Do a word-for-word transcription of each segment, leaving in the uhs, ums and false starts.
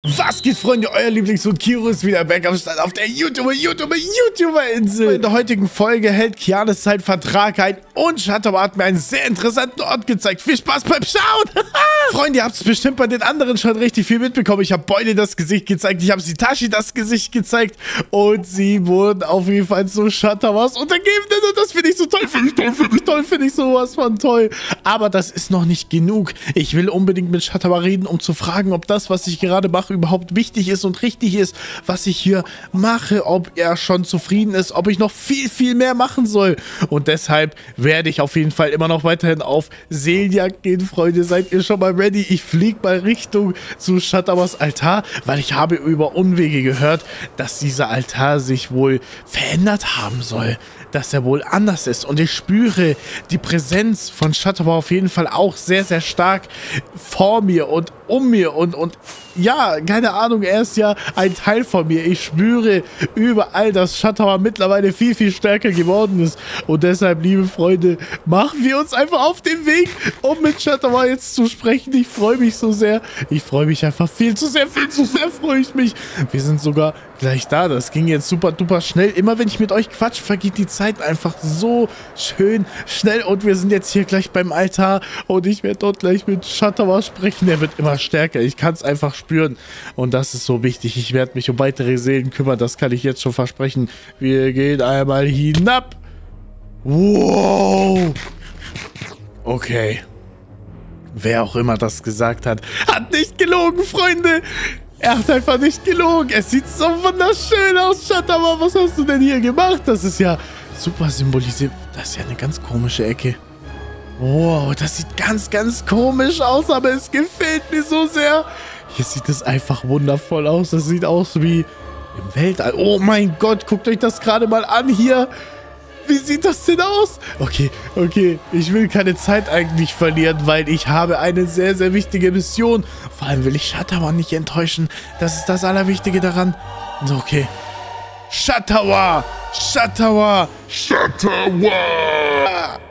Was geht, Freunde? Euer Lieblings- und Kiro ist wieder back am Start auf der YouTuber, YouTuber, YouTuber-Insel. In der heutigen Folge hält Kianis seinen Vertrag ein und Shutterbar hat mir einen sehr interessanten Ort gezeigt. Viel Spaß beim Schauen! Freunde, ihr habt es bestimmt bei den anderen schon richtig viel mitbekommen. Ich habe Beule das Gesicht gezeigt, ich habe Sitashi das Gesicht gezeigt und sie wurden auf jeden Fall zu Shutterbars Untergebenen und das finde ich so toll, finde ich toll, finde ich toll, finde ich sowas von toll. Aber das ist noch nicht genug. Ich will unbedingt mit Shutterbar reden, um zu fragen, ob das, was ich gerade mache, überhaupt wichtig ist und richtig ist, was ich hier mache, ob er schon zufrieden ist, ob ich noch viel, viel mehr machen soll. Und deshalb werde ich auf jeden Fall immer noch weiterhin auf Seelenjagd gehen, Freunde. Seid ihr schon mal ready? Ich fliege mal Richtung zu Shutterbars Altar, weil ich habe über Unwege gehört, dass dieser Altar sich wohl verändert haben soll, dass er wohl anders ist. Und ich spüre die Präsenz von Shutterbar auf jeden Fall auch sehr, sehr stark vor mir und um mir und, und ja, keine Ahnung, er ist ja ein Teil von mir. Ich spüre überall, dass Shutterbar mittlerweile viel, viel stärker geworden ist. Und deshalb, liebe Freunde, machen wir uns einfach auf den Weg, um mit Shutterbar jetzt zu sprechen. Ich freue mich so sehr. Ich freue mich einfach viel zu sehr, viel zu sehr freue ich mich. Wir sind sogar gleich da. Das ging jetzt super duper schnell. Immer wenn ich mit euch quatsch, vergeht die Zeit einfach so schön schnell. Und wir sind jetzt hier gleich beim Altar und ich werde dort gleich mit Shutterbar sprechen. Er wird immer stärker. Ich kann es einfach spüren. Und das ist so wichtig. Ich werde mich um weitere Seelen kümmern. Das kann ich jetzt schon versprechen. Wir gehen einmal hinab. Wow. Okay. Wer auch immer das gesagt hat, hat nicht gelogen, Freunde. Er hat einfach nicht gelogen. Es sieht so wunderschön aus, Shutterbar. Was hast du denn hier gemacht? Das ist ja super symbolisiert. Das ist ja eine ganz komische Ecke. Wow, das sieht ganz, ganz komisch aus, aber es gefällt mir so sehr. Hier sieht es einfach wundervoll aus. Das sieht aus wie im Weltall. Oh mein Gott, guckt euch das gerade mal an hier. Wie sieht das denn aus? Okay, okay, ich will keine Zeit eigentlich verlieren, weil ich habe eine sehr, sehr wichtige Mission. Vor allem will ich Shutterbar nicht enttäuschen. Das ist das Allerwichtige daran. Okay. Shutterbar! Shutterbar! Shutterbar!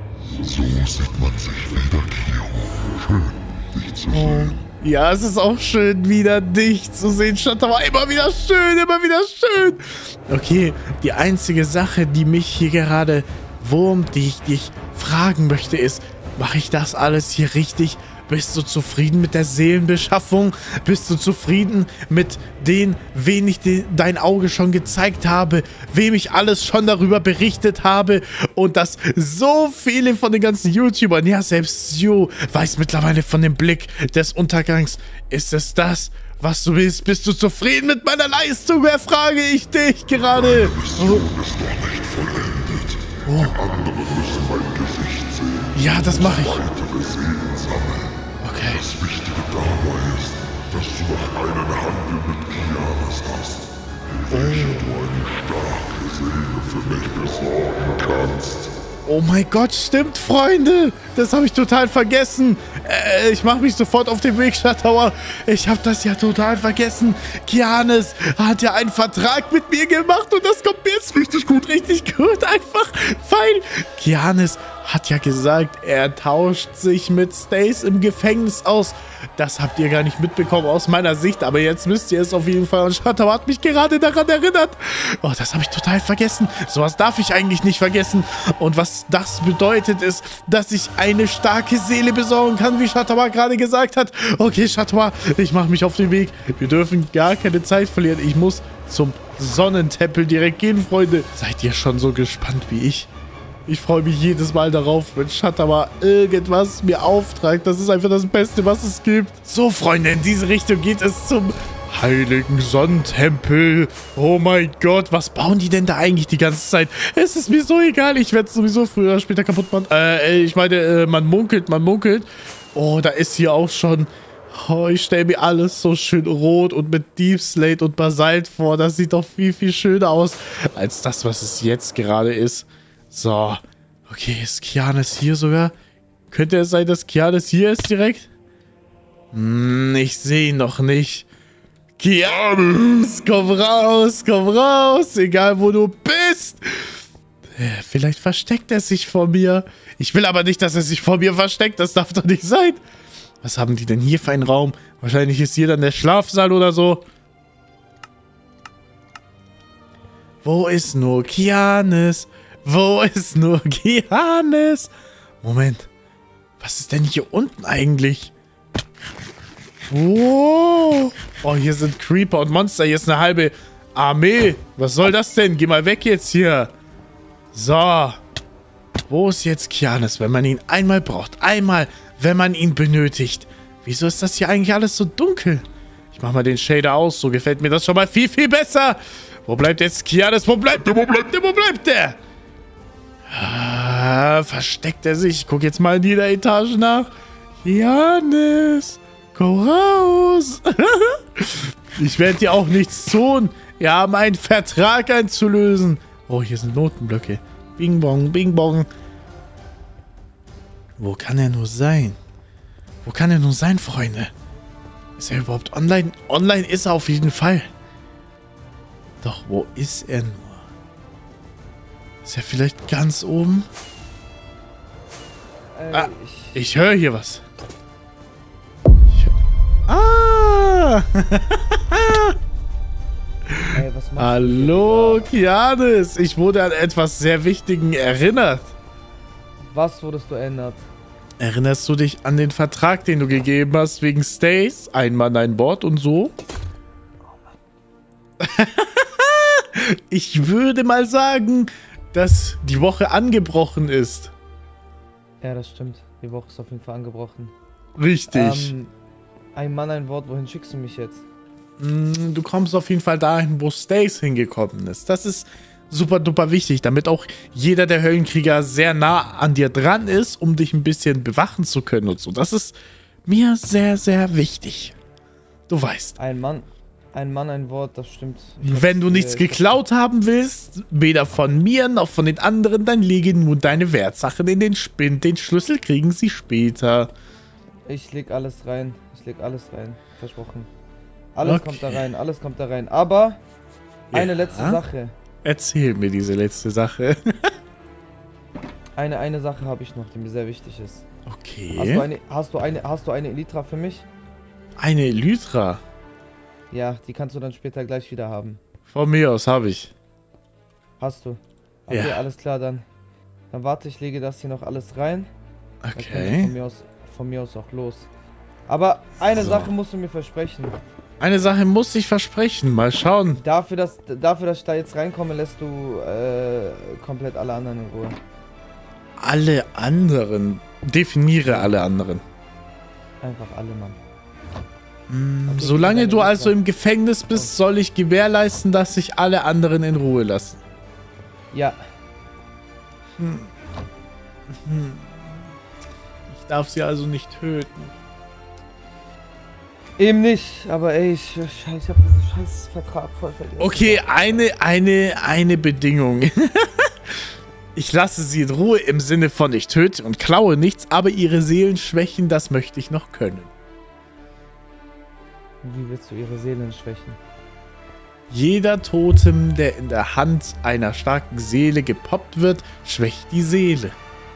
So sieht man sich wieder, Kiro. Schön, dich zu sehen. Ja, es ist auch schön, wieder dich zu sehen, Shutterbar. Immer wieder schön, immer wieder schön. Okay, die einzige Sache, die mich hier gerade wurmt, die ich dich fragen möchte, ist, mache ich das alles hier richtig? Bist du zufrieden mit der Seelenbeschaffung? Bist du zufrieden mit den, wen ich de dein Auge schon gezeigt habe, wem ich alles schon darüber berichtet habe und dass so viele von den ganzen YouTubern, ja selbst Sio, weiß mittlerweile von dem Blick des Untergangs. Ist es das, was du willst? Bist du zufrieden mit meiner Leistung? Wer frage ich dich gerade? Meine Mission ist noch nicht vollendet. Oh. Die anderen müssen mein Gesicht sehen. Ja, das mache ich. Weitere Seelen sammeln. Okay. Das Wichtige dabei ist, dass du noch einen Handel mit Kianis hast, welche du eine starke Seele für mich besorgen kannst. Oh mein Gott, stimmt, Freunde. Das habe ich total vergessen. Äh, ich mache mich sofort auf den Weg, Shutterbar. Ich habe das ja total vergessen. Kianis hat ja einen Vertrag mit mir gemacht und das kommt mir jetzt richtig gut, richtig gut. Einfach, weil Kianis hat ja gesagt, er tauscht sich mit Stace im Gefängnis aus. Das habt ihr gar nicht mitbekommen aus meiner Sicht, aber jetzt müsst ihr es auf jeden Fall. Und Shutterbar hat mich gerade daran erinnert. Oh, das habe ich total vergessen. Sowas darf ich eigentlich nicht vergessen. Und was das bedeutet, ist, dass ich eine starke Seele besorgen kann, wie Shutterbar gerade gesagt hat. Okay, Shutterbar, ich mache mich auf den Weg. Wir dürfen gar keine Zeit verlieren. Ich muss zum Sonnentempel direkt gehen, Freunde. Seid ihr schon so gespannt wie ich? Ich freue mich jedes Mal darauf, wenn Shutterbar irgendwas mir auftragt. Das ist einfach das Beste, was es gibt. So, Freunde, in diese Richtung geht es zum heiligen Sonnentempel. Oh mein Gott, was bauen die denn da eigentlich die ganze Zeit? Es ist mir so egal. Ich werde es sowieso früher oder später kaputt machen. Äh, ich meine, äh, man munkelt, man munkelt. Oh, da ist hier auch schon... Oh, ich stelle mir alles so schön rot und mit Deep Slate und Basalt vor. Das sieht doch viel, viel schöner aus, als das, was es jetzt gerade ist. So, okay, ist Kianis hier sogar? Könnte es sein, dass Kianis hier ist direkt? Hm, ich sehe ihn noch nicht. Kianis, komm raus, komm raus, egal wo du bist. Vielleicht versteckt er sich vor mir. Ich will aber nicht, dass er sich vor mir versteckt, das darf doch nicht sein. Was haben die denn hier für einen Raum? Wahrscheinlich ist hier dann der Schlafsaal oder so. Wo ist nur Kianis? Wo ist nur Kianis? Moment. Was ist denn hier unten eigentlich? Oh. Oh, hier sind Creeper und Monster. Hier ist eine halbe Armee. Was soll das denn? Geh mal weg jetzt hier. So. Wo ist jetzt Kianis, wenn man ihn einmal braucht? Einmal, wenn man ihn benötigt. Wieso ist das hier eigentlich alles so dunkel? Ich mach mal den Shader aus. So gefällt mir das schon mal viel, viel besser. Wo bleibt jetzt Kianis? Wo bleibt der? Wo bleibt der? Wo bleibt der? Ah, versteckt er sich? Ich guck jetzt mal in jeder Etage nach. Kianis, komm raus. Ich werde dir auch nichts tun. Wir haben einen Vertrag einzulösen. Oh, hier sind Notenblöcke. Bing bong, bing bong. Wo kann er nur sein? Wo kann er nur sein, Freunde? Ist er überhaupt online? Online ist er auf jeden Fall. Doch, wo ist er nur? Ist er vielleicht ganz oben? Äh, ah, ich ich höre hier was. Ich hör ah! Ey, was machst Hallo, du hier? Kianis. Ich wurde an etwas sehr Wichtigen erinnert. Was wurdest du erinnert? Erinnerst du dich an den Vertrag, den du gegeben hast wegen Stays? Ein Mann, ein Bord und so? Ich würde mal sagen, dass die Woche angebrochen ist. Ja, das stimmt. Die Woche ist auf jeden Fall angebrochen. Richtig. Ähm, ein Mann, ein Wort. Wohin schickst du mich jetzt? Mm, Du kommst auf jeden Fall dahin, wo Stays hingekommen ist. Das ist super duper wichtig, damit auch jeder der Höllenkrieger sehr nah an dir dran ist, um dich ein bisschen bewachen zu können und so. Das ist mir sehr, sehr wichtig. Du weißt. Ein Mann, ein Mann, ein Wort. Das stimmt. Ich Wenn du hab's, nichts äh, geklaut haben willst, weder von mir noch von den anderen, dann lege nur deine Wertsachen in den Spind. Den Schlüssel kriegen sie später. Ich leg alles rein. Ich leg alles rein. Versprochen. Alles Okay. kommt da rein. Alles kommt da rein. Aber eine Ja? letzte Sache. Erzähl mir diese letzte Sache. Eine, eine Sache habe ich noch, die mir sehr wichtig ist. Okay. Hast du eine, hast du eine, hast du eine Elytra für mich? Eine Elytra. Ja, die kannst du dann später gleich wieder haben. Von mir aus habe ich. Hast du? Okay, Ja. alles klar, dann. Dann warte, ich lege das hier noch alles rein. Dann können wir Okay. Von mir aus, von mir aus auch los. Aber eine So. Sache musst du mir versprechen. Eine Sache muss ich versprechen. Mal schauen. Dafür, dass, dafür, dass ich da jetzt reinkomme, lässt du äh, komplett alle anderen in Ruhe. Alle anderen. Definiere alle anderen. Einfach alle, Mann. Hm, Okay, solange deine du also Elytra. im Gefängnis bist, soll ich gewährleisten, dass sich alle anderen in Ruhe lassen. Ja, Hm. Hm. Ich darf sie also nicht töten. eben nicht. Aber ey, ich, ich, ich habe diesen scheiß Vertrag voll vergessen. Okay, eine, eine, eine Bedingung. Ich lasse sie in Ruhe im Sinne von ich töte und klaue nichts, aber ihre Seelen schwächen, das möchte ich noch können. Wie willst du ihre Seelen schwächen? Jeder Totem, der in der Hand einer starken Seele gepoppt wird, schwächt die Seele.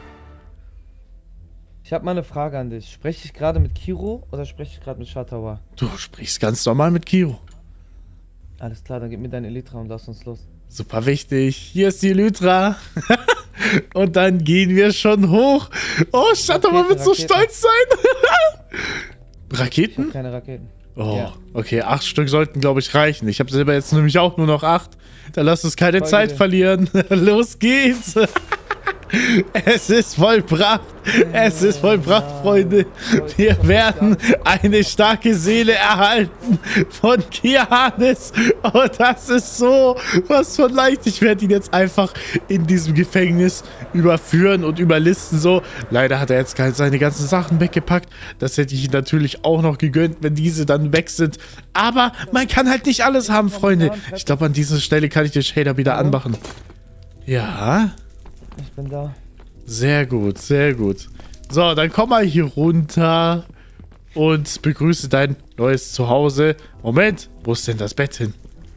Ich habe mal eine Frage an dich. Spreche ich gerade mit Kiro oder spreche ich gerade mit Shatawa? Du sprichst ganz normal mit Kiro. Alles klar, dann gib mir deine Elytra und lass uns los. Super wichtig. Hier ist die Elytra. Und dann gehen wir schon hoch. Oh, Shatawa Raketen, wird so Raketen. stolz sein. Ich Raketen? habe keine Raketen. Oh, Ja. okay, acht Stück sollten, glaube ich, reichen. Ich habe selber jetzt nämlich auch nur noch acht. Dann lass uns keine Folge Zeit dir. verlieren. Los geht's. Es ist vollbracht. Es ist vollbracht, Freunde. Wir werden eine starke Seele erhalten von Kianis. Oh, das ist so was von leicht. Ich werde ihn jetzt einfach in diesem Gefängnis überführen und überlisten. So, leider hat er jetzt seine ganzen Sachen weggepackt. Das hätte ich ihm natürlich auch noch gegönnt, wenn diese dann weg sind. Aber man kann halt nicht alles haben, Freunde. Ich glaube, an dieser Stelle kann ich den Shader wieder anmachen. Ja. Ich bin da. Sehr gut, sehr gut. So, dann komm mal hier runter und begrüße dein neues Zuhause. Moment, wo ist denn das Bett hin?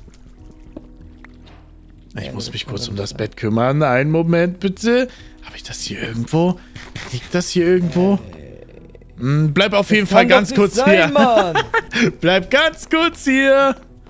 Ich muss mich kurz um das Bett kümmern. Einen Moment bitte. Habe ich das hier irgendwo? Liegt das hier irgendwo? Hm, bleib auf jeden Das Fall kann ganz doch nicht kurz sein, hier. Mann. Bleib ganz kurz hier.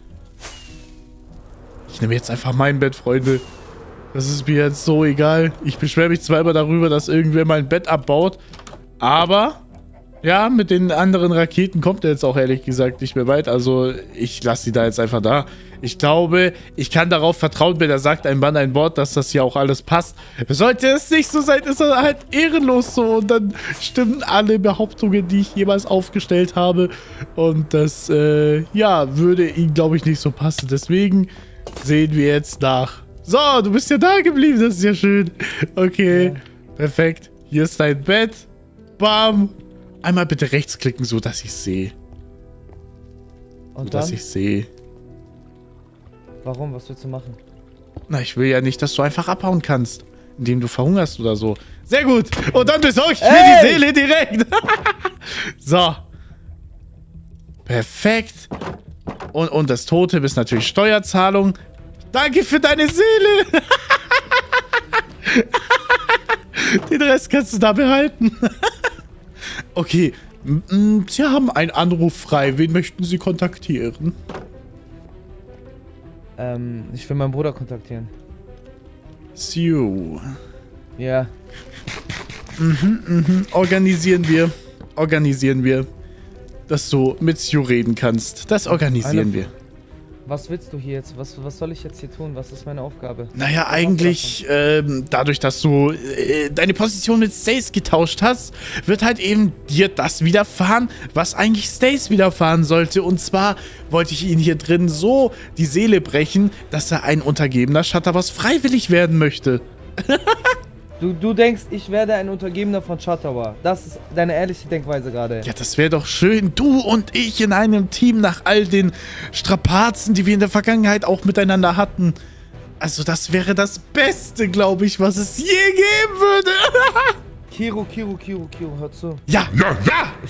Ich nehme jetzt einfach mein Bett, Freunde. Das ist mir jetzt so egal. Ich beschwere mich zwar immer darüber, dass irgendwer mein Bett abbaut, aber ja, mit den anderen Raketen kommt er jetzt auch ehrlich gesagt nicht mehr weit. Also ich lasse die da jetzt einfach da. Ich glaube, ich kann darauf vertrauen, wenn er sagt, ein Mann, ein Wort, dass das hier auch alles passt. Sollte es nicht so sein, ist er halt ehrenlos so. Und dann stimmen alle Behauptungen, die ich jemals aufgestellt habe. Und das, äh, ja, würde ihm, glaube ich, nicht so passen. Deswegen sehen wir jetzt nach. So, du bist ja da geblieben, das ist ja schön. Okay, ja. Perfekt. Hier ist dein Bett. Bam. Einmal bitte rechtsklicken, so dass ich sehe. Und so dass ich sehe. Warum? Was willst du machen? Na, ich will ja nicht, dass du einfach abhauen kannst, indem du verhungerst oder so. Sehr gut. Und dann besorge ich mir die Seele direkt. So. Perfekt. Und, und das Tote ist natürlich Steuerzahlung. Danke für deine Seele. Den Rest kannst du da behalten. Okay. Sie haben einen Anruf frei. Wen möchten Sie kontaktieren? Ähm, ich will meinen Bruder kontaktieren. Sue. Ja. Mhm, mhm. Organisieren wir. Organisieren wir. Dass du mit Sue reden kannst. Das organisieren Eine, wir. Was willst du hier jetzt? Was, was soll ich jetzt hier tun? Was ist meine Aufgabe? Naja, was eigentlich, ähm, dadurch, dass du äh, deine Position mit Stace getauscht hast, wird halt eben dir das widerfahren, was eigentlich Stace widerfahren sollte. Und zwar wollte ich ihn hier drin so die Seele brechen, dass er ein untergebener Shatterboss freiwillig werden möchte. Du, du denkst, ich werde ein Untergebener von Shatterwa. Das ist deine ehrliche Denkweise gerade. Ja, das wäre doch schön. Du und ich in einem Team nach all den Strapazen, die wir in der Vergangenheit auch miteinander hatten. Also das wäre das Beste, glaube ich, was es je geben würde. Kiro, Kiro, Kiro, Kiro, hör zu. Ja, ja, ja. Ich,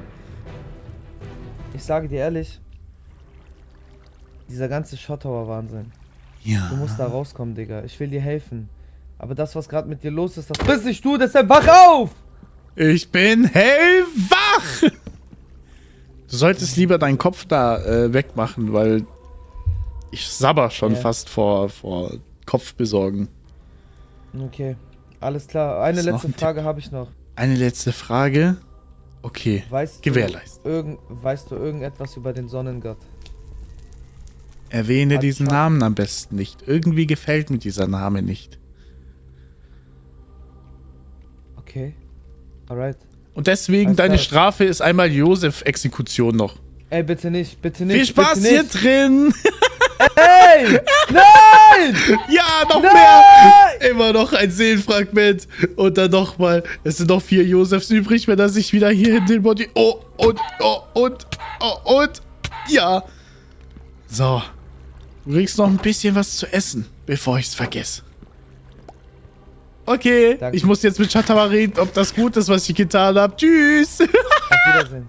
ich sage dir ehrlich, dieser ganze Shatterwa-Wahnsinn. Ja. Du musst da rauskommen, Digga. Ich will dir helfen. Aber das, was gerade mit dir los ist, das bist nicht du, deshalb wach auf! Ich bin hellwach! Du solltest lieber deinen Kopf da äh, wegmachen, weil ich sabber schon ja. fast vor, vor Kopfbesorgen. Okay, alles klar. Eine Was letzte Frage habe ich noch. Eine letzte Frage? Okay, weißt gewährleistet. Du irgend, weißt du irgendetwas über den Sonnengott? Erwähne Hat diesen Namen am besten nicht. Irgendwie gefällt mir dieser Name nicht. Okay, alright. Und deswegen, Alles deine klar. Strafe ist einmal Josef-Exekution noch. Ey, bitte nicht, bitte nicht. Viel Spaß bitte hier nicht. drin! Ey! Nein! Ja, noch Nein! mehr! Immer noch ein Seelenfragment. Und dann nochmal. Es sind noch vier Josefs übrig, wenn er sich wieder hier in den Body... Oh, und, oh, und, oh, und... Ja. So. Du kriegst noch ein bisschen was zu essen, bevor ich's vergesse. Okay, Danke. Ich muss jetzt mit Shatterwa reden, ob das gut ist, was ich getan habe. Tschüss. Auf Wiedersehen.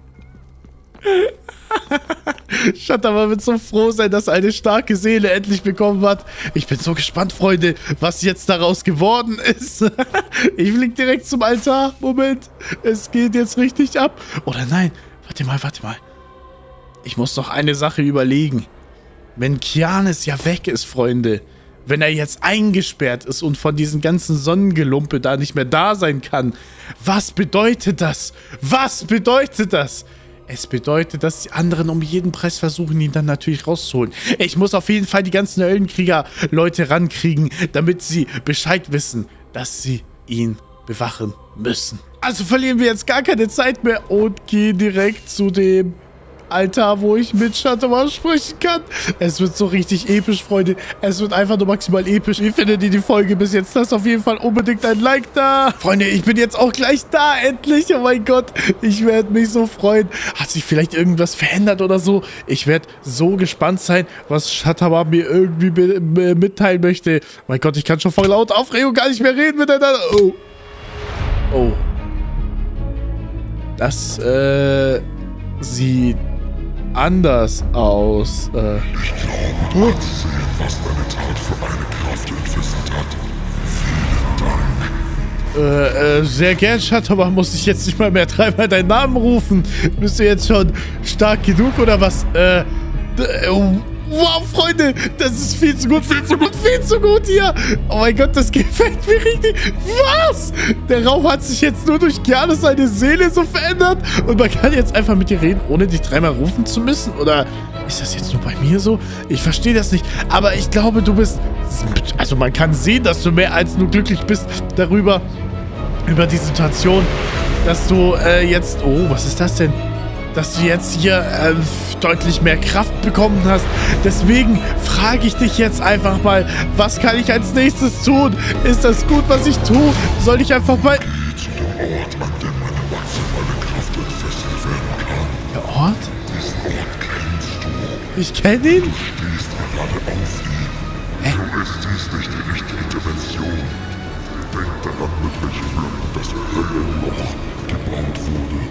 Shatterwa wird so froh sein, dass er eine starke Seele endlich bekommen hat. Ich bin so gespannt, Freunde, was jetzt daraus geworden ist. Ich flieg direkt zum Altar. Moment, es geht jetzt richtig ab. Oder nein, warte mal, warte mal. Ich muss noch eine Sache überlegen. Wenn Kianis ja weg ist, Freunde, wenn er jetzt eingesperrt ist und von diesen ganzen Sonnengelumpe da nicht mehr da sein kann, was bedeutet das? Was bedeutet das? Es bedeutet, dass die anderen um jeden Preis versuchen, ihn dann natürlich rauszuholen. Ich muss auf jeden Fall die ganzen Höllenkrieger-Leute rankriegen, damit sie Bescheid wissen, dass sie ihn bewachen müssen. Also verlieren wir jetzt gar keine Zeit mehr und gehen direkt zu dem Altar, wo ich mit Shatterwa sprechen kann. Es wird so richtig episch, Freunde. Es wird einfach nur maximal episch. Wie findet ihr die Folge bis jetzt? Lasst auf jeden Fall unbedingt ein Like da. Freunde, ich bin jetzt auch gleich da, endlich. Oh mein Gott, ich werde mich so freuen. Hat sich vielleicht irgendwas verändert oder so? Ich werde so gespannt sein, was Shatterwa mir irgendwie mitteilen möchte. Oh mein Gott, ich kann schon vor lauter Aufregung gar nicht mehr reden miteinander. Oh. Oh. Das, äh, sieht anders aus. Äh. Ich glaube, du kannst sehen, was deine Tat für eine Kraft entfesselt hat. Vielen Dank. Äh, äh, sehr gern, Schatz, aber muss ich jetzt nicht mal mehr dreimal deinen Namen rufen? Bist du jetzt schon stark genug oder was? Äh, äh wow, Freunde, das ist viel zu gut, viel zu gut, viel zu gut hier. Oh mein Gott, das gefällt mir richtig. Was? Der Raum hat sich jetzt nur durch Giannis seine Seele so verändert und man kann jetzt einfach mit dir reden, ohne dich dreimal rufen zu müssen? Oder ist das jetzt nur bei mir so? Ich verstehe das nicht, aber ich glaube, du bist... Also man kann sehen, dass du mehr als nur glücklich bist darüber, über die Situation, dass du äh, jetzt... Oh, was ist das denn? Dass du jetzt hier äh, deutlich mehr Kraft bekommen hast. Deswegen frage ich dich jetzt einfach mal, was kann ich als nächstes tun? Ist das gut, was ich tue? Soll ich einfach mal... Zu dem Ort, an dem meine maximale Kraft entfesselt werden kann. Der Ort? Diesen Ort kennst du. Ich kenne ihn? Du stehst gerade auf ihm. Hä? So ist dies nicht die richtige Dimension. Denk daran, mit welchen Blöcken das Höllenloch gebaut wurde.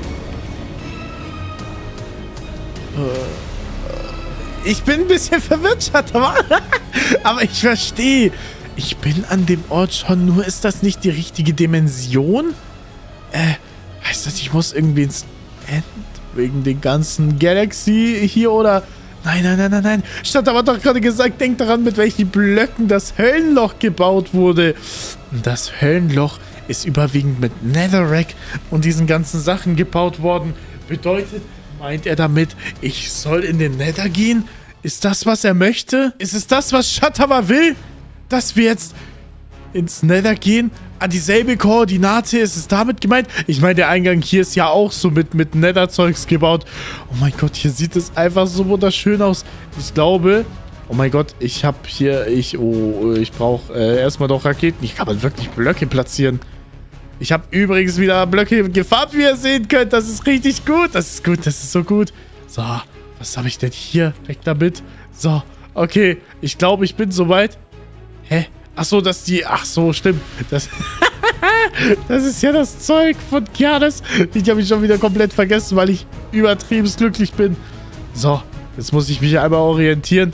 Ich bin ein bisschen verwirrt, Schattewa. Aber ich verstehe. Ich bin an dem Ort schon, nur ist das nicht die richtige Dimension? Äh, heißt das, ich muss irgendwie ins End wegen den ganzen Galaxy hier oder... Nein, nein, nein, nein, nein. Schattewa hat doch gerade gesagt, denk daran, mit welchen Blöcken das Höllenloch gebaut wurde. Das Höllenloch ist überwiegend mit Netherrack und diesen ganzen Sachen gebaut worden. Bedeutet... Meint er damit, ich soll in den Nether gehen? Ist das, was er möchte? Ist es das, was Schattewa will? Dass wir jetzt ins Nether gehen? An dieselbe Koordinate? Ist es damit gemeint? Ich meine, der Eingang hier ist ja auch so mit, mit Nether-Zeugs gebaut. Oh mein Gott, hier sieht es einfach so wunderschön aus. Ich glaube... Oh mein Gott, ich habe hier... Ich, oh, ich brauche äh, erstmal doch Raketen. Ich kann man wirklich Blöcke platzieren. Ich habe übrigens wieder Blöcke gefarmt, wie ihr sehen könnt. Das ist richtig gut. Das ist gut, das ist so gut. So, was habe ich denn hier? Weg damit. So, okay. Ich glaube, ich bin soweit. Hä? Ach so, dass die... Ach so, stimmt. Das, das ist ja das Zeug von Giannis. Ich habe mich schon wieder komplett vergessen, weil ich übertrieben glücklich bin. So, jetzt muss ich mich einmal orientieren.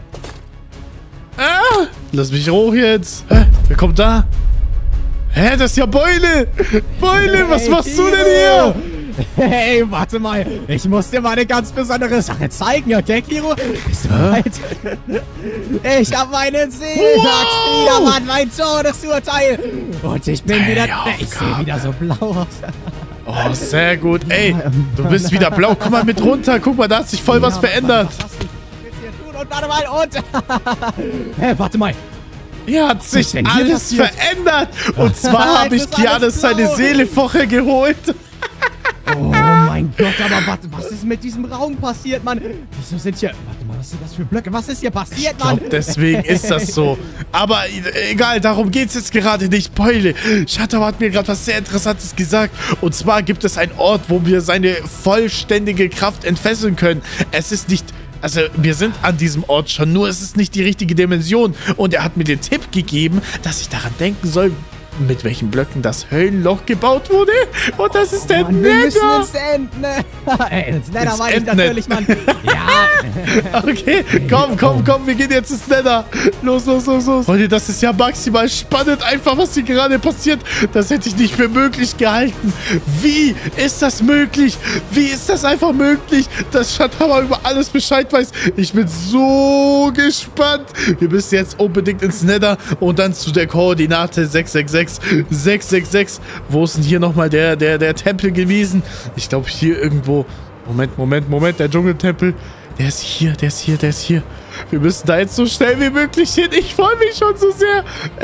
Ah, lass mich hoch jetzt. Hä? Wer kommt da? Hä, das ist ja Beule! Beule, was hey, machst Kiro. du denn hier? Hey, warte mal. Ich muss dir mal eine ganz besondere Sache zeigen, okay, Kiro? Bist du bereit? Ich habe meine Seelenachs wow. wieder, Mann, mein Todesurteil. Und ich bin hey, wieder... Ich sehe wieder so blau aus. Oh, sehr gut. Ey, du bist wieder blau. Komm mal mit runter. Guck mal, da hat sich voll ja, was verändert. Was hast du jetzt hier tun? Und warte mal, und... Hey, warte mal. Hier hat sich alles verändert. Und zwar habe ich Giannis seine Seele vorher geholt. Oh mein Gott, aber warte, was ist mit diesem Raum passiert, Mann? Wieso sind hier... Warte mal, was sind das für Blöcke? Was ist hier passiert, ich glaub, Mann? deswegen ist das so. Aber egal, darum geht es jetzt gerade nicht. Beule, Schattewa hat mir gerade was sehr Interessantes gesagt. Und zwar gibt es einen Ort, wo wir seine vollständige Kraft entfesseln können. Es ist nicht... Also, wir sind an diesem Ort schon, nur es ist nicht die richtige Dimension. Und er hat mir den Tipp gegeben, dass ich daran denken soll, mit welchen Blöcken das Höllenloch gebaut wurde. Und das ist oh, der Mann, Nether. Wir müssen ins End, ne? Ey, ins Nether ins meine ich natürlich, Mann. Ja. Okay, komm, komm, komm, wir gehen jetzt ins Nether. Los, los, los, los. Leute, das ist ja maximal spannend, einfach was hier gerade passiert. Das hätte ich nicht für möglich gehalten. Wie ist das möglich? Wie ist das einfach möglich, dass Schattewa über alles Bescheid weiß? Ich bin so gespannt. Wir müssen jetzt unbedingt ins Nether und dann zu der Koordinate sechs sechs sechs. sechs sechs sechs. Wo ist denn hier nochmal der, der, der Tempel gewesen? Ich glaube hier irgendwo. Moment, Moment, Moment. Der Dschungeltempel. Der ist hier, der ist hier, der ist hier. Wir müssen da jetzt so schnell wie möglich hin. Ich freue mich schon so sehr.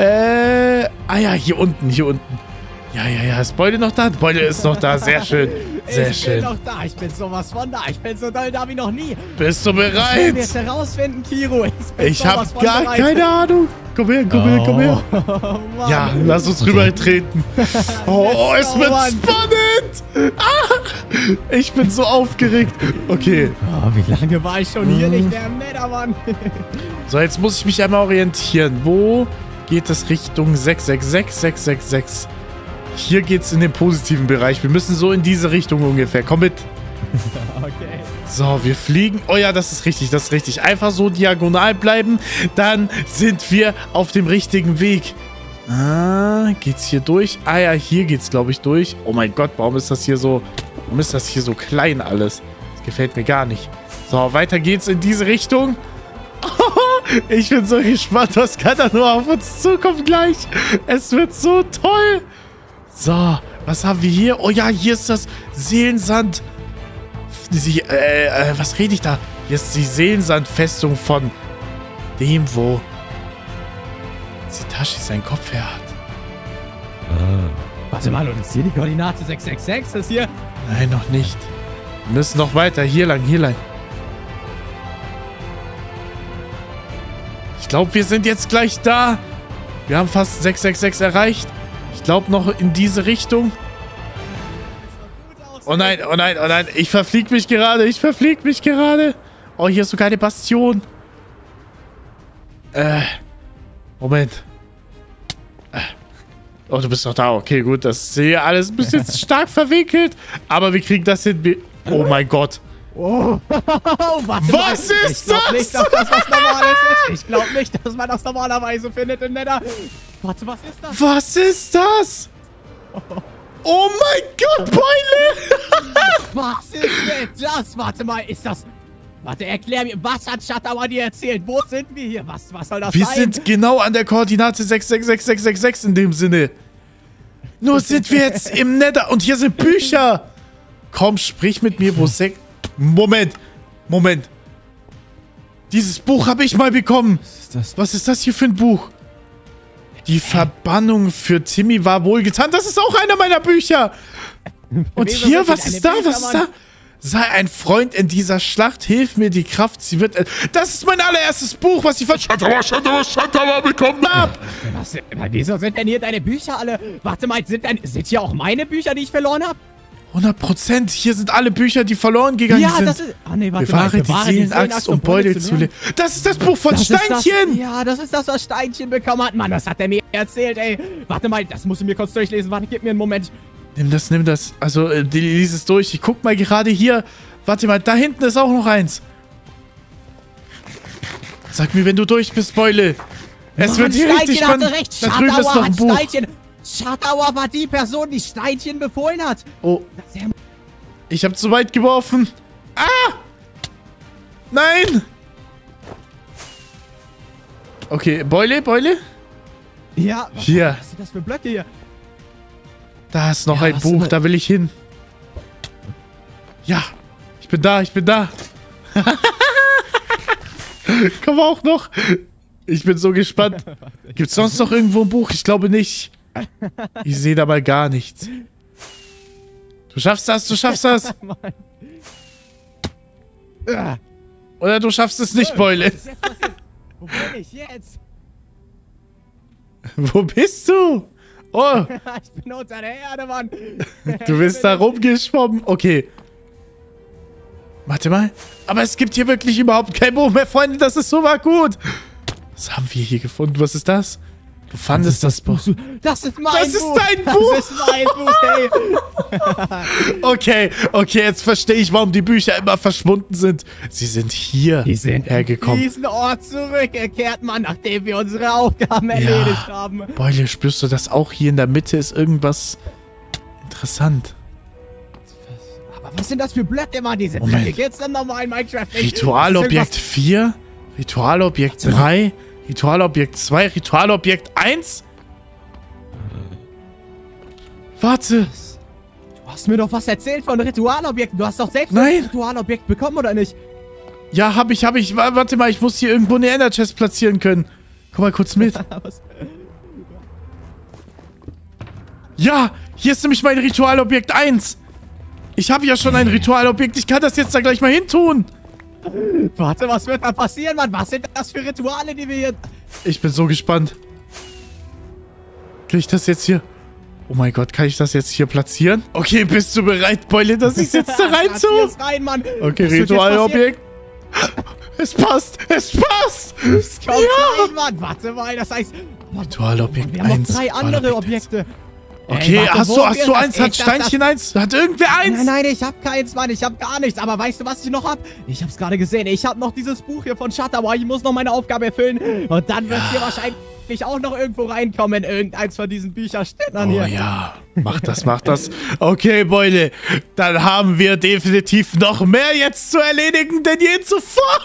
Äh. Ah ja, hier unten, hier unten. Ja, ja, ja. Ist Beule noch da? Beule ist noch da. Sehr schön. Sehr ich schön. Ich bin noch da. Ich bin sowas von da. Ich bin so doll da wie noch nie. Bist du bereit? Das werden wir jetzt herausfinden, Kiro. Ich, ich habe gar bereit. keine Ahnung. Komm her, komm oh. her, komm her. Oh, ja, lass uns rübertreten. Oh, es wird spannend. Ah, ich bin so aufgeregt. Okay. Oh, wie lange war ich schon hier nicht mehr im Nether, Mann? So, jetzt muss ich mich einmal orientieren. Wo geht es Richtung sechs sechs sechs, sechs sechs sechs? Hier geht's in den positiven Bereich. Wir müssen so in diese Richtung ungefähr. Komm mit. Okay. So, wir fliegen. Oh ja, das ist richtig, das ist richtig. Einfach so diagonal bleiben. Dann sind wir auf dem richtigen Weg. Ah, geht's hier durch? Ah ja, hier geht's, glaube ich, durch. Oh mein Gott, warum ist das hier so... Warum ist das hier so klein alles? Das gefällt mir gar nicht. So, weiter geht's in diese Richtung. Ich bin so gespannt, was kann da nur auf uns zukommen gleich. Es wird so toll. So, was haben wir hier? Oh ja, hier ist das Seelensand. Die, äh, äh, was rede ich da? Hier ist die Seelensandfestung von dem, wo Satoshi seinen Kopf her hat. Ah. Warte mal, und ist hier die Koordinate sechs sechs sechs? Ist hier? Nein, noch nicht. Wir müssen noch weiter. Hier lang, hier lang. Ich glaube, wir sind jetzt gleich da. Wir haben fast sechs sechs sechs erreicht. Ich glaube noch in diese Richtung. Oh nein, oh nein, oh nein. Ich verflieg mich gerade. Ich verflieg mich gerade. Oh, hier ist sogar eine Bastion. Äh. Moment. Äh. Oh, du bist doch da. Okay, gut. Das ist hier alles ein bisschen stark verwickelt. Aber wir kriegen das hin. Oh mein Gott. Oh, warte was mal. ist ich glaub das? Nicht, dass das was Normales ist. Ich glaube nicht, dass man das normalerweise findet im Nether. Warte, was ist das? Was ist das? Oh mein Gott, Beule! Was ist denn das? Warte mal, ist das... Warte, erklär mir, was hat Shatterwa dir erzählt? Wo sind wir hier? Was, was soll das Wir sein? sind genau an der Koordinate sechs sechs sechs sechs sechs sechs in dem Sinne. Nur sind wir jetzt im Nether und hier sind Bücher. Komm, sprich mit mir, wo sechs... Moment, Moment. Dieses Buch habe ich mal bekommen. Was ist das? Was ist das hier für ein Buch? Die Verbannung für Timmy war wohlgetan. Das ist auch einer meiner Bücher. Und Wieso hier, sind was deine ist da? Bücher, Was ist Mann? da? Sei ein Freund in dieser Schlacht, hilf mir die Kraft, sie wird... Das ist mein allererstes Buch, was ich von Shatterwa, Shatterwa, Shatterwa bekommen hab. Was, wieso sind denn hier deine Bücher alle? Warte mal, sind, denn, sind hier auch meine Bücher, die ich verloren habe? hundert Prozent. Hier sind alle Bücher, die verloren gegangen Ja, sind. das ist... Ah, nee, warte Bewahre mal. die Seelenaxt, um Beute zu leben. Das ist das Buch von Das ist das- Steinchen. Ja, das ist das, was Steinchen bekommen hat. Mann, das hat er mir erzählt, ey. Warte mal, das musst du mir kurz durchlesen. Warte, gib mir einen Moment. Nimm das, nimm das. Also, äh, die- lies es durch. Ich guck mal gerade hier. Warte mal, da hinten ist auch noch eins. Sag mir, wenn du durch bist, Beule. Es Mann, wird hier richtig Steinchen spannend. hatte recht. Da drüben ist Shatterwa noch ein hat Buch. Steinchen... Shatterwa war die Person, die Steinchen befohlen hat. Oh, Das ist ja... ich habe zu weit geworfen. Ah! Nein! Okay, Beule, Beule. Ja, was, Hier. was sind das für Blöcke hier? Da ist noch Ja, ein was Buch, soll- da will ich hin. Ja, ich bin da, ich bin da. Komm auch noch. Ich bin so gespannt. Gibt's sonst noch irgendwo ein Buch? Ich glaube nicht. Ich sehe da mal gar nichts. Du schaffst das, du schaffst das. Ah, Oder du schaffst es nicht, Beule. was ist jetzt passiert? Wo bin ich jetzt? Wo bist du? Oh, Ich bin unter der Erde, Mann. du bist da rumgeschwommen. Okay. Warte mal. Aber es gibt hier wirklich überhaupt kein Buch mehr, Freunde. Das ist so mal gut. Was haben wir hier gefunden? Was ist das? Du fandest das Buch. Das ist mein Das ist Buch. dein Buch. Das ist mein Buch, ey. Okay, okay, jetzt verstehe ich, warum die Bücher immer verschwunden sind. Sie sind hier Die sind hergekommen. in diesen Ort zurückgekehrt, Mann, nachdem wir unsere Aufgaben erledigt haben. Beule, spürst du das auch? Hier in der Mitte ist irgendwas interessant. Aber was sind das für Blöcke, Mann? Diese Moment. Blöcke gibt's dann nochmal in Minecraft nicht. Ritualobjekt vier, Ritualobjekt drei, Ritualobjekt zwei, Ritualobjekt eins. Warte. Du hast mir doch was erzählt von Ritualobjekten. Du hast doch selbst Nein. ein Ritualobjekt bekommen, oder nicht? Ja, hab ich, hab ich. Wa- Warte mal, ich muss hier irgendwo eine Ender Chest platzieren können. Komm mal kurz mit. Was? Ja, hier ist nämlich mein Ritualobjekt eins. Ich habe ja schon ein Ritualobjekt. Ich kann das jetzt da gleich mal hintun. Warte, was wird da passieren, Mann? Was sind das für Rituale, die wir hier... Ich bin so gespannt. Krieg ich das jetzt hier? Oh mein Gott, kann ich das jetzt hier platzieren? Okay, bist du bereit, Beule, dass ich jetzt da rein Platzier tue? es rein, Mann. Okay, Was wird jetzt Ritualobjekt. Es passt, es passt. passieren? Es kommt Ja. rein, Mann. Warte mal, das heißt... Ritualobjekt Wir haben noch eins, drei andere Ritualobjekt Objekte. Okay, Ey, warte, hast wo du, hast wir du das- eins? Hat ich dachte, Steinchen eins? Hat irgendwer eins? Nein, nein, ich hab keins, Mann. Ich hab gar nichts. Aber weißt du, was ich noch hab? Ich hab's gerade gesehen. Ich hab noch dieses Buch hier von Shutterboy. Ich muss noch meine Aufgabe erfüllen. Und dann wird's hier wahrscheinlich auch noch irgendwo reinkommen. Irgendeins von diesen Bücherständern Oh hier. ja, mach das, mach das. Okay, Beute, dann haben wir definitiv noch mehr jetzt zu erledigen denn je zuvor.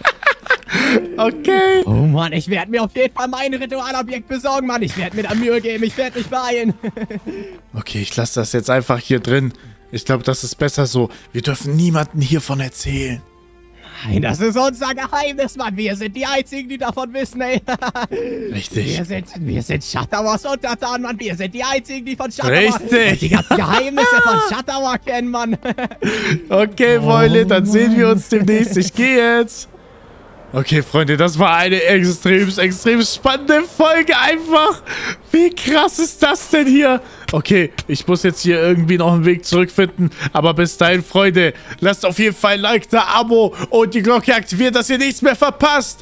Okay. Oh Mann, ich werde mir auf jeden Fall mein Ritualobjekt besorgen, Mann. Ich werde mir da Mühe geben. Ich werde mich beeilen. Okay, ich lasse das jetzt einfach hier drin. Ich glaube, das ist besser so. Wir dürfen niemandem hiervon erzählen. Nein, das ist unser Geheimnis, Mann. Wir sind die Einzigen, die davon wissen, ey. Richtig. Wir sind, wir sind Shutterwars Untertanen, Mann. Wir sind die Einzigen, die von Shutterwar Richtig. und die ganzen Geheimnisse von Shutterwar kennen, Mann. Okay, Beute, dann sehen wir uns demnächst. Ich gehe jetzt. Okay, Freunde, das war eine extrem, extrem spannende Folge einfach. Wie krass ist das denn hier? Okay, ich muss jetzt hier irgendwie noch einen Weg zurückfinden. Aber bis dahin, Freunde, lasst auf jeden Fall ein Like da, Abo und die Glocke aktivieren, dass ihr nichts mehr verpasst.